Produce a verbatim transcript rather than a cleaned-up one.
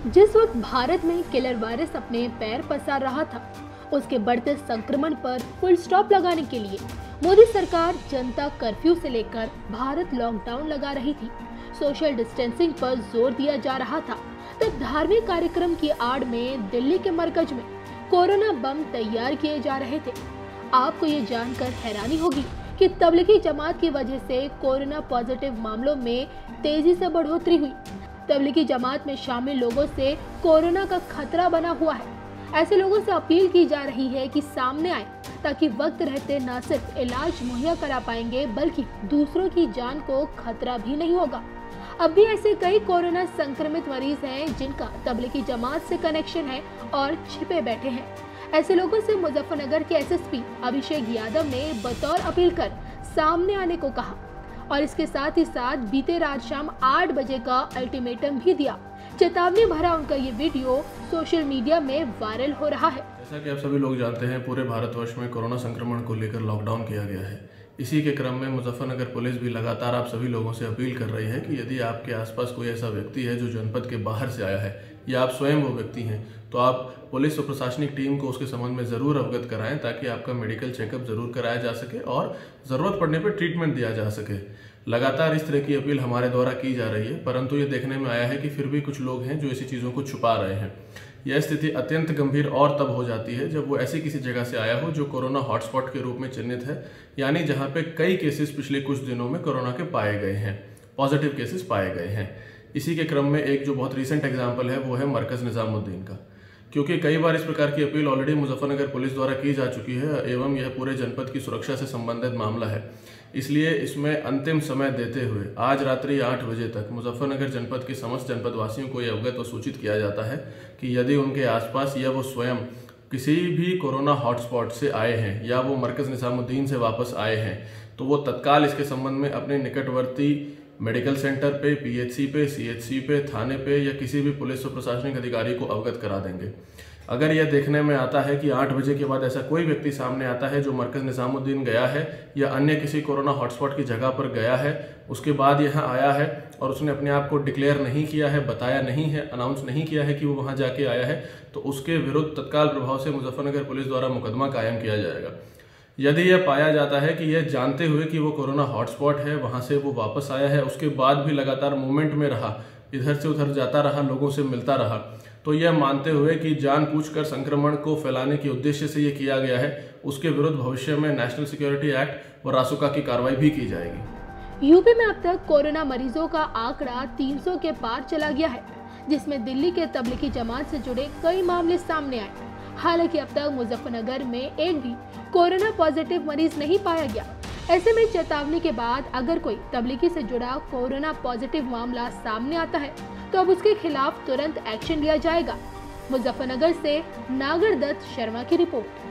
जिस वक्त भारत में किलर वायरस अपने पैर पसार रहा था, उसके बढ़ते संक्रमण पर फुल स्टॉप लगाने के लिए मोदी सरकार जनता कर्फ्यू से लेकर भारत लॉकडाउन लगा रही थी। सोशल डिस्टेंसिंग पर जोर दिया जा रहा था। तब धार्मिक कार्यक्रम की आड़ में दिल्ली के मरकज में कोरोना बम तैयार किए जा रहे थे। आपको ये जानकर हैरानी होगी कि तबलीगी जमात की वजह से कोरोना पॉजिटिव मामलों में तेजी से बढ़ोतरी हुई। तबलीगी जमात में शामिल लोगों से कोरोना का खतरा बना हुआ है। ऐसे लोगों से अपील की जा रही है कि सामने आए, ताकि वक्त रहते न सिर्फ इलाज मुहैया करा पाएंगे बल्कि दूसरों की जान को खतरा भी नहीं होगा। अब भी ऐसे कई कोरोना संक्रमित मरीज हैं जिनका तबलीगी जमात से कनेक्शन है और छिपे बैठे हैं। ऐसे लोगों से मुजफ्फरनगर के S S P Abhishek Yadav ने बतौर अपील कर सामने आने को कहा और इसके साथ ही साथ बीते रात शाम आठ बजे का अल्टीमेटम भी दिया। चेतावनी भरा उनका ये वीडियो सोशल मीडिया में वायरल हो रहा है। जैसा कि आप सभी लोग जानते हैं, पूरे भारतवर्ष में कोरोना संक्रमण को लेकर लॉकडाउन किया गया है। इसी के क्रम में मुजफ्फरनगर पुलिस भी लगातार आप सभी लोगों से अपील कर रही है कि यदि आपके आसपास कोई ऐसा व्यक्ति है जो जनपद के बाहर से आया है या आप स्वयं वो व्यक्ति हैं, तो आप पुलिस और प्रशासनिक टीम को उसके संबंध में ज़रूर अवगत कराएं, ताकि आपका मेडिकल चेकअप ज़रूर कराया जा सके और ज़रूरत पड़ने पर ट्रीटमेंट दिया जा सके। लगातार इस तरह की अपील हमारे द्वारा की जा रही है, परंतु ये देखने में आया है कि फिर भी कुछ लोग हैं जो ऐसी चीज़ों को छुपा रहे हैं। यह स्थिति अत्यंत गंभीर और तब हो जाती है जब वो ऐसी किसी जगह से आया हो जो कोरोना हॉटस्पॉट के रूप में चिन्हित है, यानी जहां पे कई केसेस पिछले कुछ दिनों में कोरोना के पाए गए हैं, पॉजिटिव केसेस पाए गए हैं। इसी के क्रम में एक जो बहुत रीसेंट एग्जाम्पल है वो है मरकज़ निज़ामुद्दीन का, क्योंकि कई बार इस प्रकार की अपील ऑलरेडी मुजफ्फरनगर पुलिस द्वारा की जा चुकी है एवं यह पूरे जनपद की सुरक्षा से संबंधित मामला है। इसलिए इसमें अंतिम समय देते हुए आज रात्रि आठ बजे तक मुजफ्फरनगर जनपद के समस्त जनपद वासियों को यह अवगत व सूचित किया जाता है कि यदि उनके आसपास या वो स्वयं किसी भी कोरोना हॉटस्पॉट से आए हैं या वो मरकज़ निज़ामुद्दीन से वापस आए हैं, तो वो तत्काल इसके संबंध में अपने निकटवर्ती मेडिकल सेंटर पे, पी एच सी पे, सी एच सी पे, थाने पे या किसी भी पुलिस और प्रशासनिक अधिकारी को अवगत करा देंगे। अगर यह देखने में आता है कि आठ बजे के बाद ऐसा कोई व्यक्ति सामने आता है जो मरकज़ निज़ामुद्दीन गया है या अन्य किसी कोरोना हॉटस्पॉट की जगह पर गया है, उसके बाद यहाँ आया है और उसने अपने आप को डिक्लेयर नहीं किया है, बताया नहीं है, अनाउंस नहीं किया है कि वो वहाँ जाके आया है, तो उसके विरुद्ध तत्काल प्रभाव से मुजफ्फरनगर पुलिस द्वारा मुकदमा कायम किया जाएगा। यदि यह पाया जाता है कि यह जानते हुए कि वो कोरोना हॉटस्पॉट है, वहाँ से वो वापस आया है, उसके बाद भी लगातार मूवमेंट में रहा, इधर से उधर जाता रहा, लोगों से मिलता रहा, तो यह मानते हुए कि जानबूझकर संक्रमण को फैलाने के उद्देश्य से ये किया गया है, उसके विरुद्ध भविष्य में नेशनल सिक्योरिटी एक्ट व रासुका की कार्रवाई भी की जाएगी। यूपी में अब तक कोरोना मरीजों का आंकड़ा तीन सौ के पार चला गया है, जिसमें दिल्ली के तबलीगी जमात से जुड़े कई मामले सामने आए। हालांकि अब तक मुजफ्फरनगर में एक भी कोरोना पॉजिटिव मरीज नहीं पाया गया। ऐसे में चेतावनी के बाद अगर कोई तबलीगी से जुड़ा कोरोना पॉजिटिव मामला सामने आता है तो अब उसके खिलाफ तुरंत एक्शन लिया जाएगा। मुजफ्फरनगर से नागर दत्त शर्मा की रिपोर्ट।